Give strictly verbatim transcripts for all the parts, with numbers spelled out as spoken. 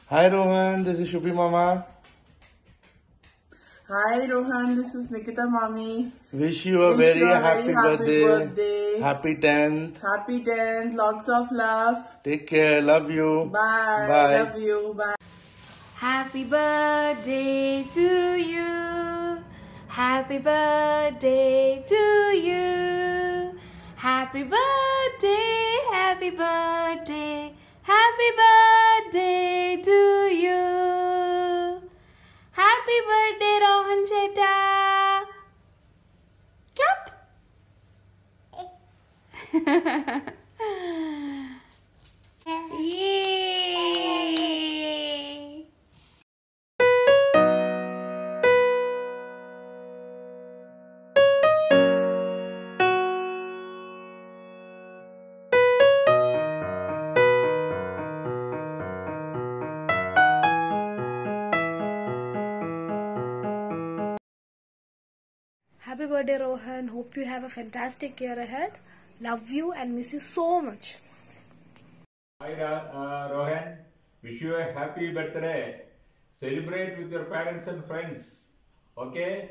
Hi Rohan, this is Shubi Mama. Hi Rohan, this is Nikita Mami. Wish you a Wish very you a happy, very happy birthday. birthday. Happy tenth. Happy tenth. Lots of love. Take care. Love you. Bye. Bye. Love you. Bye. Happy birthday to you. Happy birthday to you. Happy birthday, happy birthday, happy birthday to you. Happy birthday, Rohan Cheta. Clap. Yay! Happy birthday, Rohan. Hope you have a fantastic year ahead. Love you and miss you so much. Hi uh, Rohan, wish you a happy birthday. Celebrate with your parents and friends. Okay?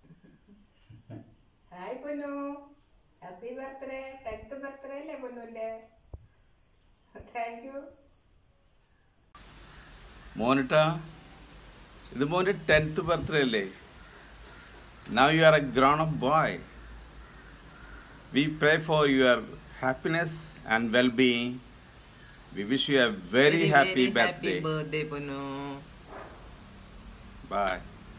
Hi Punu. Happy birthday. tenth birthday le Pununde. Thank you. Monita, this is your tenth birthday. Now you are a grown-up boy. We pray for your happiness and well-being. We wish you a very, very happy very birthday. Happy birthday, Punu. Bye.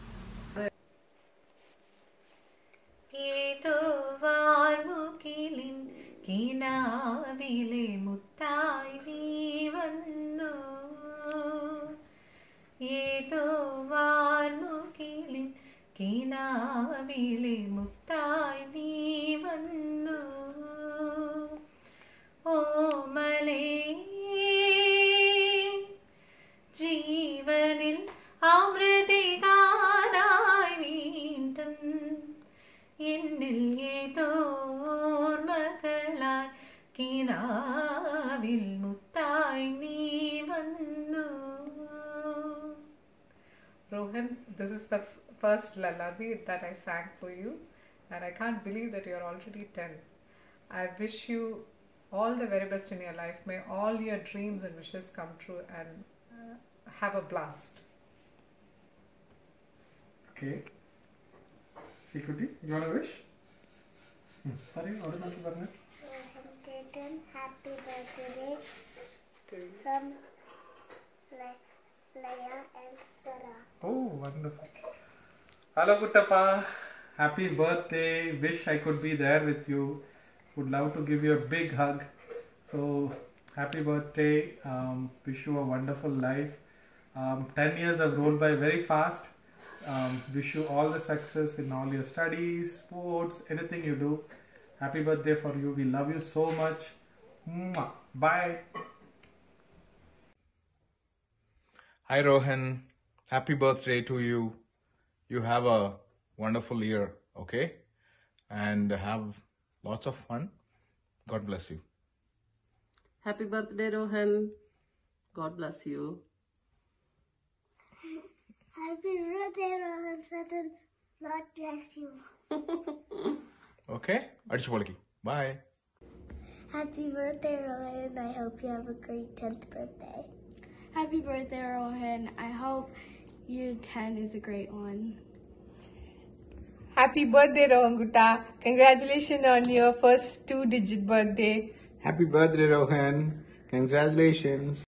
ഏതോ വാർമുകിലിൻ കിനാവിലെ മുത്തായി നീ വന്നു ഏതോ വാർമുകിലിൻ കിനാവിലെ മുത്തായി നീ വന്നു ഓമലേ ജീവനിൽ അമൃതികാനായി വീണ്ടും എന്നിൽ ഏതോർമകളായി കിനാവിൽ മുത്തായി നീ വന്നു. Rohan, this is the f- first lullaby that I sang for you, and I can't believe that you're already ten. I wish you all the very best in your life. May all your dreams and wishes come true, and uh, have a blast. Okay. Sikuti, you want to wish? Hmm. Sorry, what is your name? Happy birthday To you. from Le- Leia and Sarah. Oh, wonderful. Hello, Kuttappa. Happy birthday. Wish I could be there with you. Would love to give you a big hug. So, happy birthday. Um, wish you a wonderful life. Um, ten years have rolled by very fast. Um, wish you all the success in all your studies, sports, anything you do. Happy birthday for you. We love you so much. Mwah. Bye. Hi Rohan, happy birthday to you. You have a wonderful year, okay? And have lots of fun. God bless you. Happy birthday, Rohan. God bless you. Happy birthday, Rohan Satan. God bless you. Okay? Adichu poliki. Bye. Happy birthday, Rohan. I hope you have a great tenth birthday. Happy birthday, Rohan. I hope your ten is a great one. Happy birthday, Rohan Gutta. Congratulations on your first two-digit birthday. Happy birthday, Rohan. Congratulations.